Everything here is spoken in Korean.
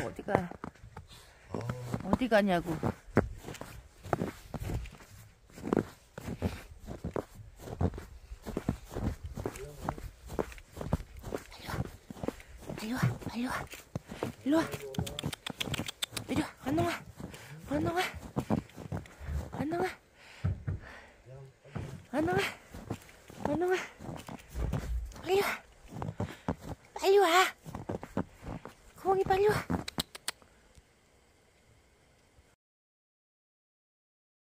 어디가? 어디 가냐고. 빨리 와, 빨리 와, 일로 와, 이리 와, 안녕아, 안녕아, 안녕아, 안녕아, 안녕아, 빨리 와, 빨리 와, 고양이 빨리 와.